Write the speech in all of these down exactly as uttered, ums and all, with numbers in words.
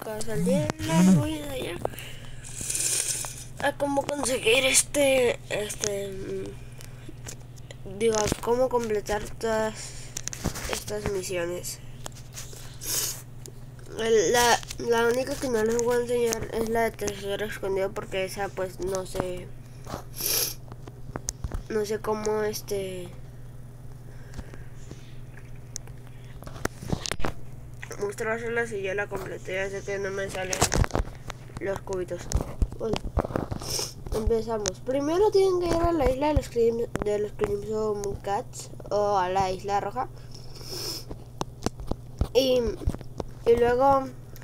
chicos, el día de hoy voy a enseñar a cómo conseguir este, este, digo, cómo completar todas estas misiones. La, la única que no les voy a enseñar es la de tesoro escondido, porque esa pues no sé, no sé cómo este... mostrárselas y ya la completé, así que no me salen los cubitos. Bueno, empezamos. Primero tienen que ir a la isla de los, Crim de los Crimson Cats o a la isla roja. Y, y luego,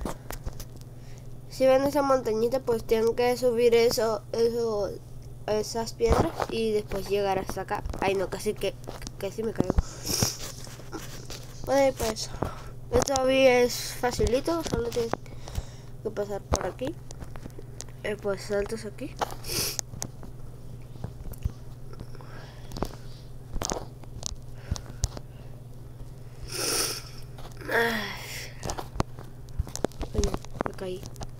si ven esa montañita, pues tienen que subir eso, eso, esas piedras y después llegar hasta acá. Ay no, casi que casi me caigo. Bueno, pues esto es facilito, solo tienes que pasar por aquí. Eh, pues saltas aquí. Bueno, me caí.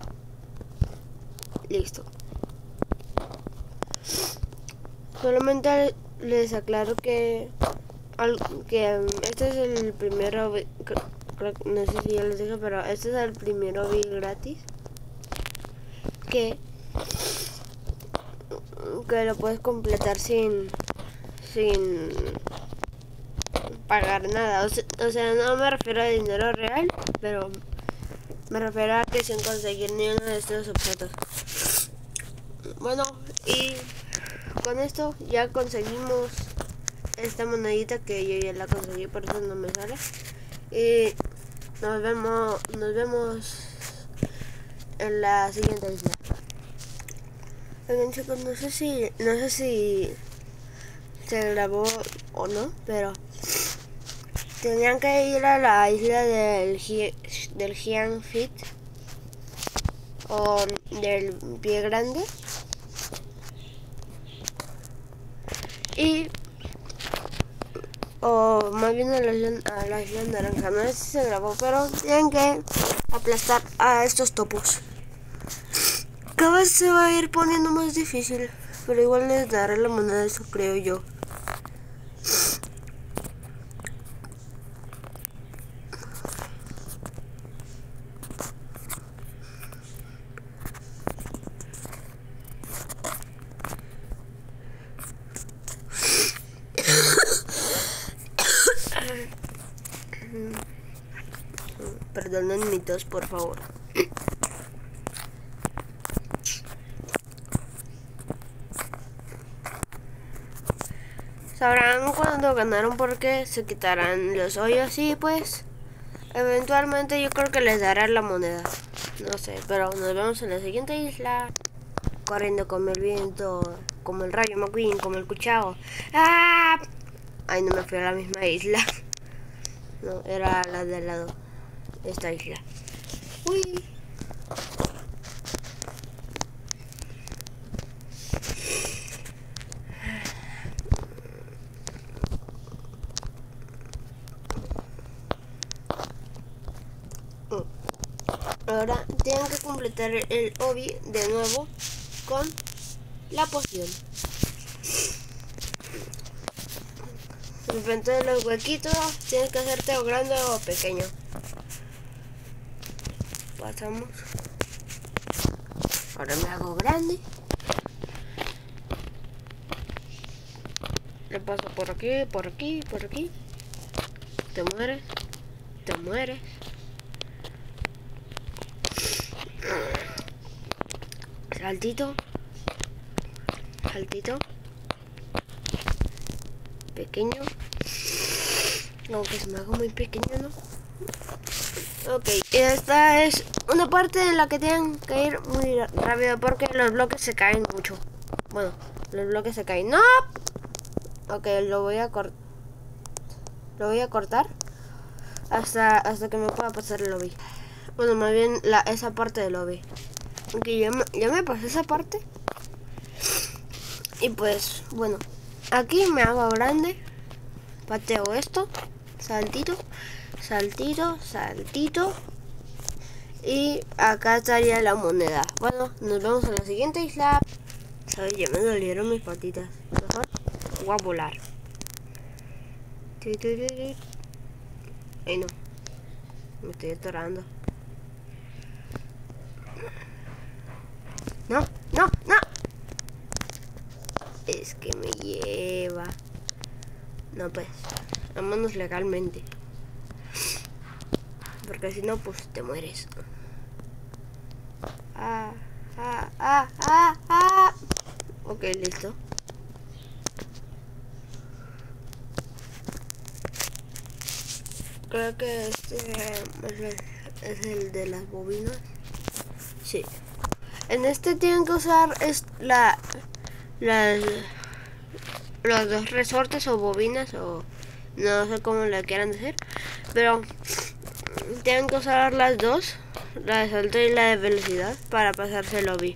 Listo. Solamente les aclaro que, al, que um, este es el primero. No sé si ya les dije, pero este es el primero gratis que que lo puedes completar sin sin pagar nada. O sea, o sea, no me refiero a dinero real, pero me refiero a que sin conseguir ni uno de estos objetos. Bueno, y con esto ya conseguimos esta monedita, que yo ya la conseguí, por eso no me sale. Y nos vemos, nos vemos en la siguiente isla. Oigan chicos, no sé si, no sé si se grabó o no, pero tenían que ir a la isla del del Giant Fit o del pie grande y o más bien a la isla, a la isla naranja. No sé si se grabó, pero tienen que aplastar a estos topos. Cada vez se va a ir poniendo más difícil, pero igual les daré la moneda, eso creo yo. Perdonen mi tos, por favor. Sabrán cuando ganaron porque se quitarán los hoyos y pues eventualmente yo creo que les dará la moneda. No sé, pero nos vemos en la siguiente isla. Corriendo como el viento, como el rayo McQueen, como el cuchao. ¡Ah! Ay, no me fui a la misma isla. No, era la de al lado. Esta isla. Uy. Ahora tienen que completar el obi de nuevo con la poción. Enfrente de los huequitos tienes que hacerte o grande o pequeño. Pasamos. Ahora me hago grande. Le paso por aquí, por aquí, por aquí. Te mueres. Te mueres. Saltito. Saltito. Pequeño. Aunque se me haga muy pequeño, ¿no? Ok, y esta es una parte en la que tienen que ir muy rápido porque los bloques se caen mucho. Bueno, los bloques se caen. ¡No! Ok, lo voy a cortar. Lo voy a cortar hasta, hasta que me pueda pasar el lobby. Bueno, más bien la, esa parte del lobby. Ok, ya me, ya me pasé esa parte. Y pues, bueno, aquí me hago grande. Pateo esto. Saltito. Saltito, saltito. Y acá estaría la moneda. Bueno, nos vemos en la siguiente isla. ¿Sabes? Ya me dolieron mis patitas. Mejor voy a volar. Ay, no. Me estoy atorando. No, no, no. Es que me lleva. No, pues, vámonos legalmente. Porque si no, pues te mueres. Ah, ah, ah, ah, ah. Ok, listo. Creo que este es el, es el de las bobinas. Sí. En este tienen que usar es la, las, los dos resortes o bobinas o no sé cómo le quieran decir. Pero tienen que usar las dos, la de salto y la de velocidad, para pasarse el lobby.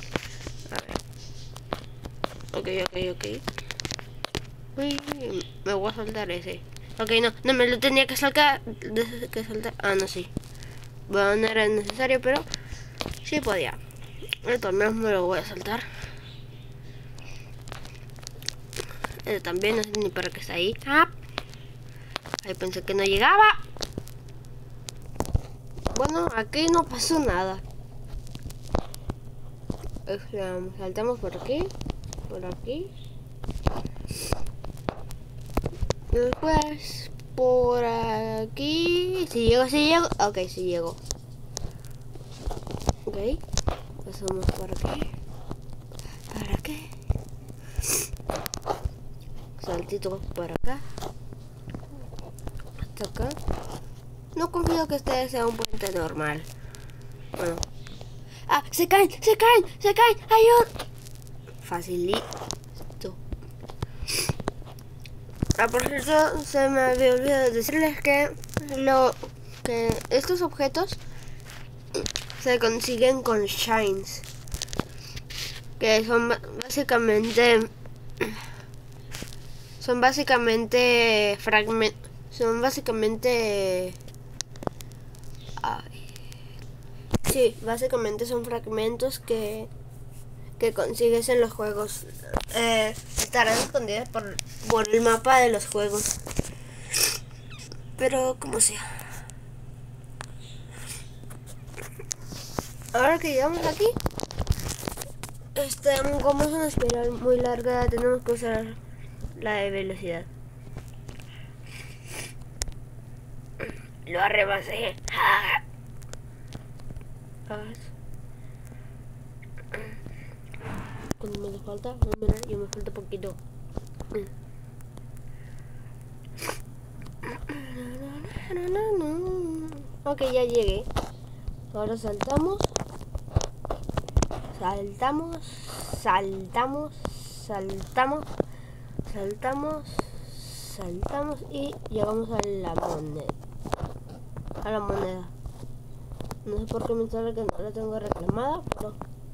A ver. Ok, ok, ok. Uy, me voy a saltar ese. Ok, no, no me lo tenía que saltar. Que saltar. Ah, no, sí. Bueno, no era necesario, pero sí podía. Esto al menos me lo voy a saltar. Este también, no sé ni para qué está ahí. Ah. Ahí pensé que no llegaba. Bueno, aquí no pasó nada. Saltamos por aquí, por aquí. Después por aquí. Si llego, si llego. Ok, si llego. Ok. Pasamos por aquí. ¿Para qué? Saltito por acá. Hasta acá. No confío que este sea un puente normal. Bueno. ¡Ah! ¡Se caen! ¡Se caen! ¡Se caen! ¡Ayuda! Facilito. Ah, por cierto, se me había olvidado decirles que lo que estos objetos se consiguen con shines, que son básicamente son básicamente fragmentos, son básicamente ay, sí, básicamente son fragmentos que que consigues en los juegos. Eh, estarán escondidos por, por el mapa de los juegos. Pero como sea. Ahora que llegamos aquí, este, como es una espiral muy larga, tenemos que usar la de velocidad. Lo arrebasé. ¿Cuánto me falta? No, mira, yo me falta poquito. Ok, ya llegué. Ahora saltamos. Saltamos. Saltamos. Saltamos. Saltamos. Saltamos. Y llegamos a la moneda. A la moneda. No sé por qué me sale que no la tengo reclamada, pero...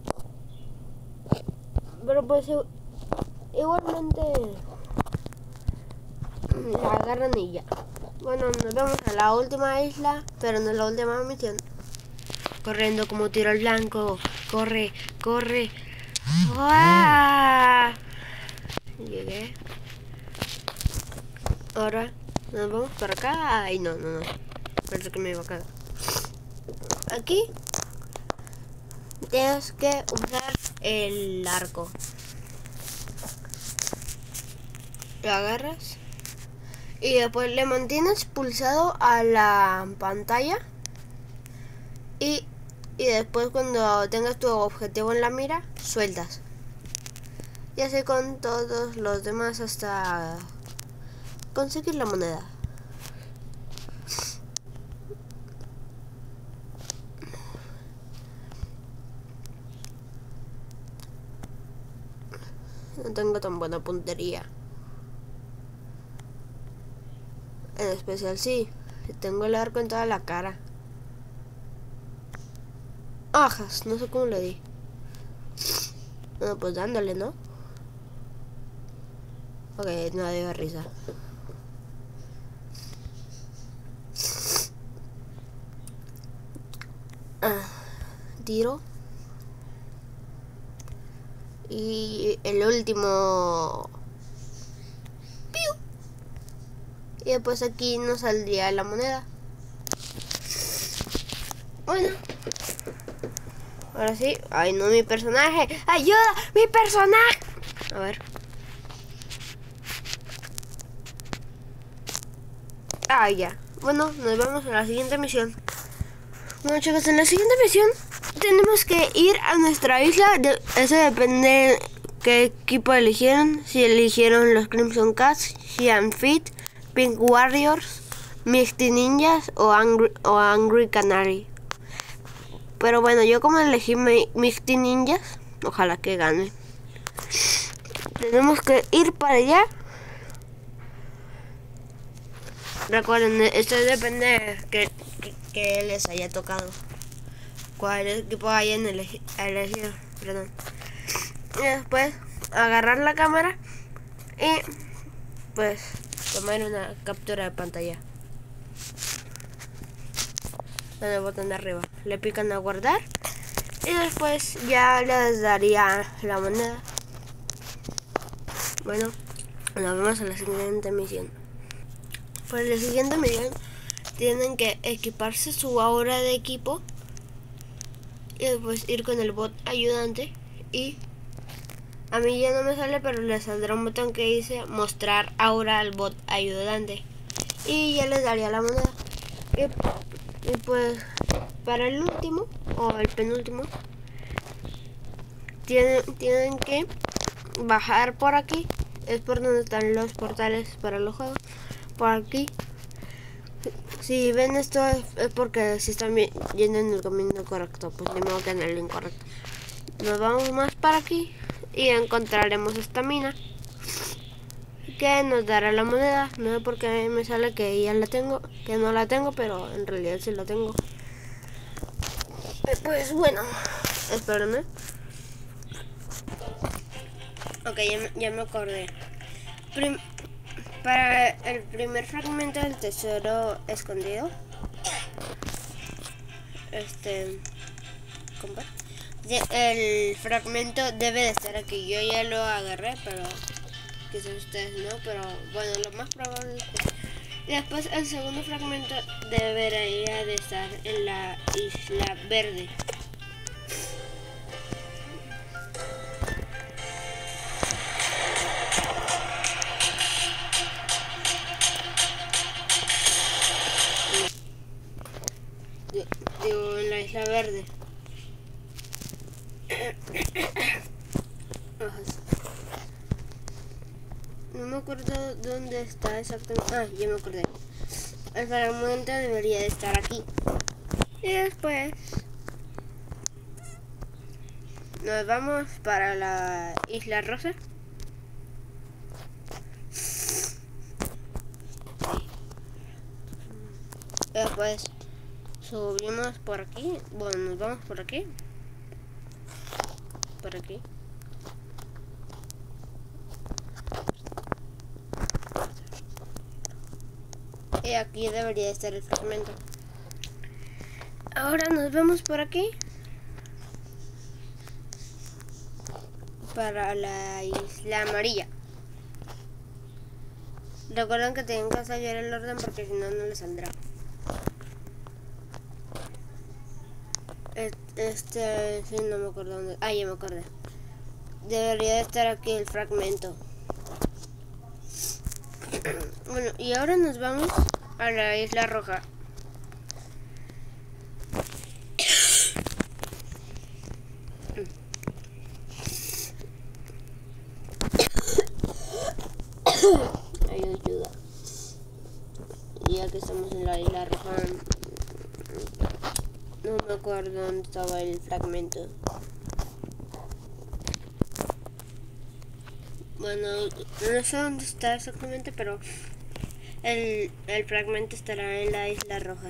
Pero pues igualmente la agarran y ya. Bueno, nos vemos a la última isla, pero no es la última misión. Corriendo como tiro al blanco. Corre, corre. ¡Uah! Llegué. Ahora nos vamos para acá. Ay, no, no, no. Parece que me iba a caer. Aquí tienes que usar el arco. Lo agarras y después le mantienes pulsado a la pantalla y, y después cuando tengas tu objetivo en la mira, sueltas. Y así con todos los demás hasta conseguir la moneda. No tengo tan buena puntería. En especial sí, tengo el arco en toda la cara. Ajas, no sé cómo le di. Bueno, pues dándole, ¿no? Ok, no dio risa. tiro. Y el último. ¡Piu! Y después aquí nos saldría la moneda. Bueno. Ahora sí. Ay, no, mi personaje. ¡Ayuda! ¡Mi personaje! A ver. Ah, ya. Bueno, nos vamos a la siguiente misión. Bueno, chicos, en la siguiente misión tenemos que ir a nuestra isla. De, eso depende de qué equipo eligieron. Si eligieron los Crimson Cats, Cyan Fit, Pink Warriors, Misty Ninjas o Angry, o Angry Canary. Pero bueno, yo como elegí Misty Ninjas, ojalá que gane. Tenemos que ir para allá. Recuerden, esto depende de que, que, que les haya tocado. Cuál equipo hayan elegi elegido. Perdón. Y después agarrar la cámara y pues tomar una captura de pantalla. En el botón de arriba. Le pican a guardar. Y después ya les daría la moneda. Bueno, nos vemos en la siguiente misión. Para la siguiente misión tienen que equiparse su aura de equipo y después ir con el bot ayudante. Y a mí ya no me sale, pero les saldrá un botón que dice mostrar aura al bot ayudante y ya les daría la moneda. Y, y pues para el último o el penúltimo tienen, tienen que bajar por aquí. Es por donde están los portales para los juegos. Por aquí. Si ven esto es, es porque si están yendo en el camino correcto. Pues ni modo que en el incorrecto. Nos vamos más para aquí y encontraremos esta mina que nos dará la moneda. No sé por qué me sale que ya la tengo, que no la tengo, pero en realidad sí la tengo. Pues bueno, espérenme. Ok, ya me, ya me acordé. Prim Para el primer fragmento del tesoro escondido, este, compa, el fragmento debe de estar aquí. Yo ya lo agarré, pero quizás ustedes no, pero bueno, lo más probable es que... Y después el segundo fragmento debería de estar en la isla verde. Digo, en la isla verde. No me acuerdo dónde está exactamente. Ah, ya me acordé. El fragmento debería de estar aquí. Y después nos vamos para la isla rosa. Y después subimos por aquí. Bueno, nos vamos por aquí. Por aquí. Y aquí debería estar el fragmento. Ahora nos vemos por aquí. Para la isla amarilla. Recuerden que tienen que seguir el orden porque si no, no les saldrá. Este, sí, no me acuerdo dónde. Ah, ya me acordé. Debería de estar aquí el fragmento. Bueno, y ahora nos vamos a la isla roja. Ay, ayuda. Y ya que estamos en la isla roja, no me acuerdo dónde estaba el fragmento. Bueno, no sé dónde está exactamente, pero el, el fragmento estará en la isla roja.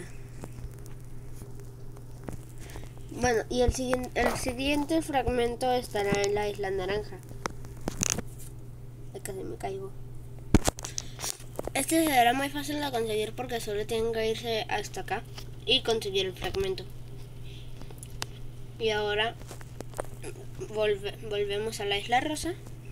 Bueno, y el siguiente, el siguiente fragmento estará en la isla naranja. Ay, casi me caigo. Este será muy fácil de conseguir porque solo tienen que irse hasta acá y conseguir el fragmento. Y ahora volve, volvemos a la isla rosa.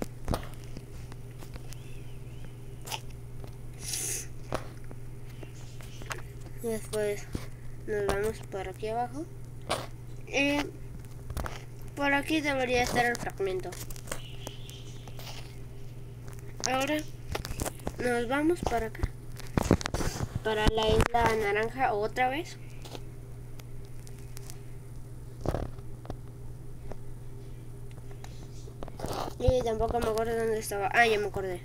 Y después nos vamos por aquí abajo. Y por aquí debería estar el fragmento. Ahora nos vamos para acá, para la isla naranja otra vez. Y tampoco me acuerdo dónde estaba. Ah, ya me acordé.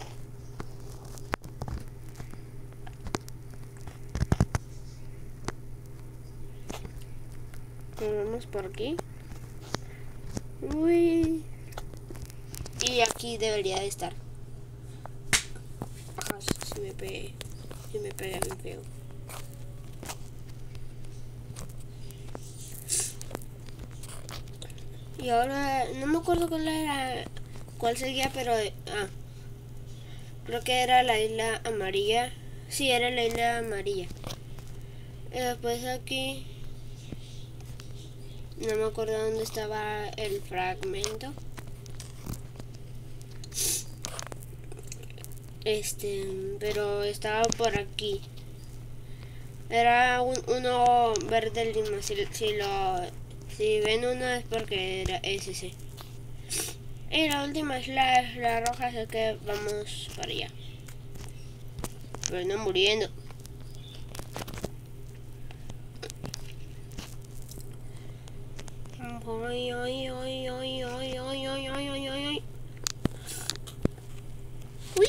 Nos vamos por aquí. Uy. Y aquí debería de estar. Ajá, si me pegué. Si me pega bien feo. Y ahora no me acuerdo cuál era, cuál seguía, pero ah, creo que era la isla amarilla. Sí, era la isla amarilla. Y después aquí no me acuerdo dónde estaba el fragmento. Este, pero estaba por aquí. Era un, uno verde lima. Si, si lo si ven uno es porque era ese. Sí. Y la última es la, la roja, así que vamos para allá. Pero no muriendo. Ay, ay, ay, ay, ay, ay, ay, ay, ay, ay. Uy.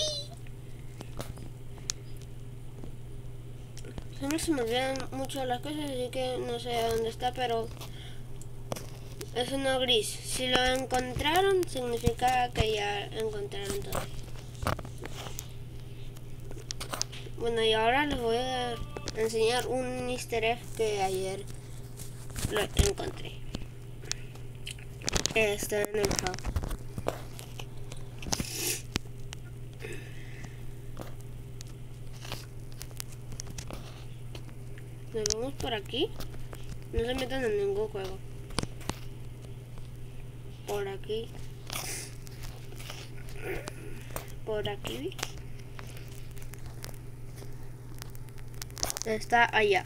Siempre se me olvidan mucho las cosas, así que no sé dónde está, pero es uno gris. Si lo encontraron, significa que ya encontraron todo. Bueno, y ahora les voy a enseñar un easter egg que ayer lo encontré. Está en el hub. Nos vamos por aquí. No se metan en ningún juego. Por aquí. Por aquí. Está allá.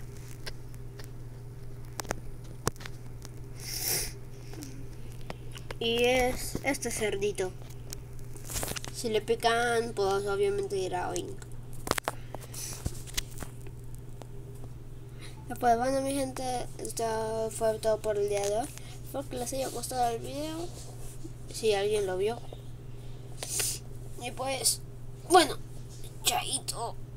Y es este cerdito. Si le pican, pues obviamente dirá oink. Pues bueno, mi gente, esto fue todo por el día de hoy. Espero que les haya gustado el video, si alguien lo vio. Y pues, bueno, chaito.